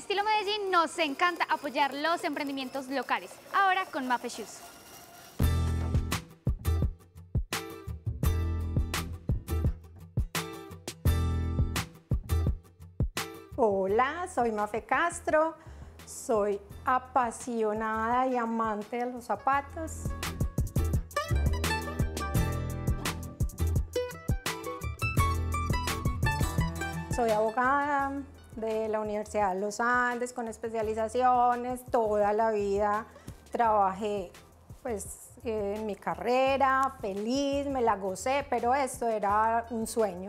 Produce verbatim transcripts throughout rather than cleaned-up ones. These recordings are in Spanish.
Estilo Medellín nos encanta apoyar los emprendimientos locales. Ahora con Mafe Shoes. Hola, soy Mafe Castro, soy apasionada y amante de los zapatos. Soy abogada de la Universidad de los Andes con especializaciones. Toda la vida trabajé pues, en mi carrera, feliz, me la gocé, pero esto era un sueño.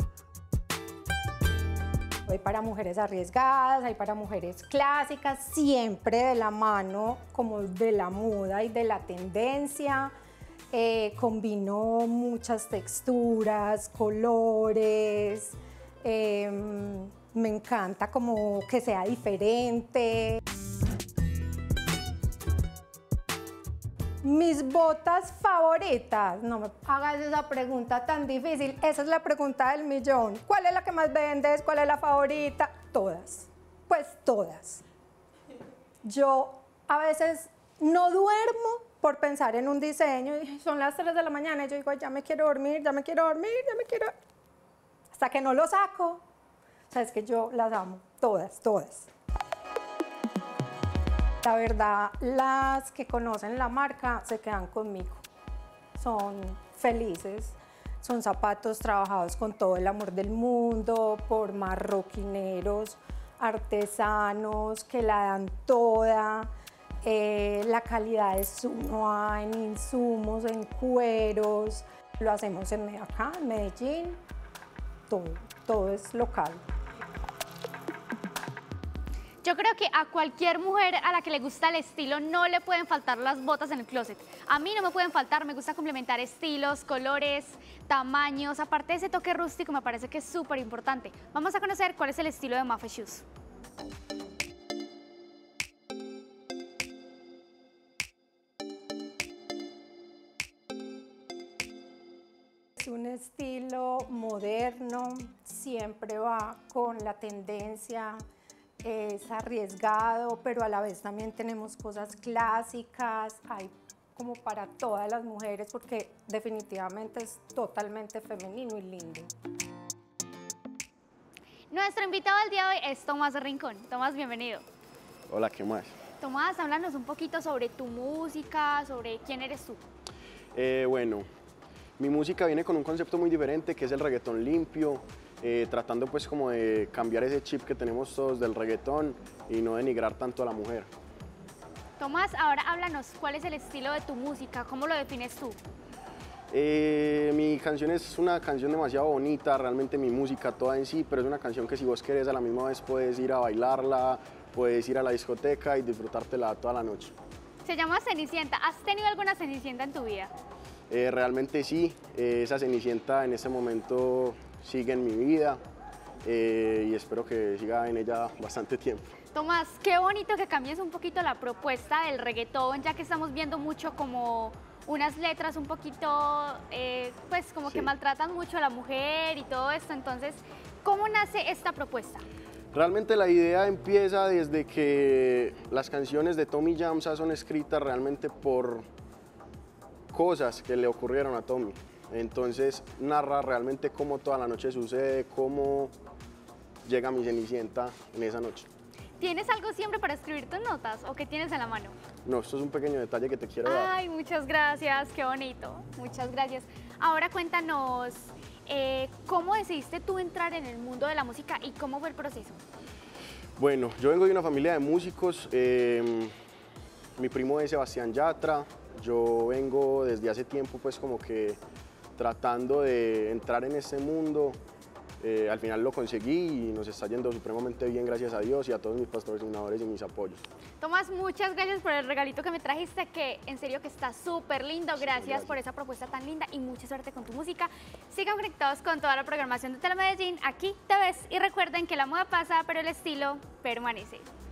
Hay para mujeres arriesgadas, hay para mujeres clásicas, siempre de la mano como de la moda y de la tendencia. Eh, combinó muchas texturas, colores, eh, me encanta como que sea diferente. Mis botas favoritas, no me hagas esa pregunta tan difícil, esa es la pregunta del millón. ¿Cuál es la que más vendes? ¿Cuál es la favorita? Todas, pues todas. Yo a veces no duermo por pensar en un diseño, y son las tres de la mañana y yo digo, ya me quiero dormir, ya me quiero dormir, ya me quiero... Hasta que no lo saco, o sea, es que yo las amo, todas, todas. La verdad, las que conocen la marca se quedan conmigo, son felices, son zapatos trabajados con todo el amor del mundo, por marroquineros, artesanos que la dan toda, eh, la calidad es uno A en insumos, en cueros, lo hacemos en, acá en Medellín, todo, todo es local. Yo creo que a cualquier mujer a la que le gusta el estilo no le pueden faltar las botas en el closet. A mí no me pueden faltar, me gusta complementar estilos, colores, tamaños. Aparte de ese toque rústico me parece que es súper importante. Vamos a conocer cuál es el estilo de Mafe Shoes. Es un estilo moderno, siempre va con la tendencia. Es arriesgado, pero a la vez también tenemos cosas clásicas, hay como para todas las mujeres porque definitivamente es totalmente femenino y lindo. Nuestro invitado del día de hoy es Tomás Rincón. Tomás, bienvenido. Hola, ¿qué más? Tomás, háblanos un poquito sobre tu música, sobre quién eres tú. Eh, bueno, mi música viene con un concepto muy diferente que es el reggaetón limpio. Eh, tratando pues como de cambiar ese chip que tenemos todos del reggaetón y no denigrar tanto a la mujer. Tomás, ahora háblanos, ¿cuál es el estilo de tu música? ¿Cómo lo defines tú? Eh, mi canción es una canción demasiado bonita, realmente mi música toda en sí, pero es una canción que si vos querés a la misma vez puedes ir a bailarla, puedes ir a la discoteca y disfrutártela toda la noche. Se llama Cenicienta. ¿Has tenido alguna Cenicienta en tu vida? Eh, realmente sí, eh, esa Cenicienta en este momento sigue en mi vida eh, y espero que siga en ella bastante tiempo. Tomás, qué bonito que cambies un poquito la propuesta del reggaetón, ya que estamos viendo mucho como unas letras un poquito, eh, pues como sí, que maltratan mucho a la mujer y todo esto. Entonces, ¿cómo nace esta propuesta? Realmente la idea empieza desde que las canciones de Tommy Yamsa son escritas realmente por cosas que le ocurrieron a Tommy. Entonces narra realmente cómo toda la noche sucede, cómo llega mi Cenicienta en esa noche. ¿Tienes algo siempre para escribir tus notas o qué tienes en la mano? No, esto es un pequeño detalle que te quiero dar. Ay, muchas gracias, qué bonito, muchas gracias. Ahora cuéntanos, eh, ¿cómo decidiste tú entrar en el mundo de la música y cómo fue el proceso? Bueno, yo vengo de una familia de músicos, eh, mi primo es Sebastián Yatra, yo vengo desde hace tiempo pues como que tratando de entrar en este mundo, eh, al final lo conseguí y nos está yendo supremamente bien, gracias a Dios y a todos mis patrocinadores y mis apoyos. Tomás, muchas gracias por el regalito que me trajiste, que en serio que está súper lindo, gracias, gracias por esa propuesta tan linda y mucha suerte con tu música. Sigan conectados con toda la programación de Telemedellín, aquí te ves y recuerden que la moda pasa, pero el estilo permanece.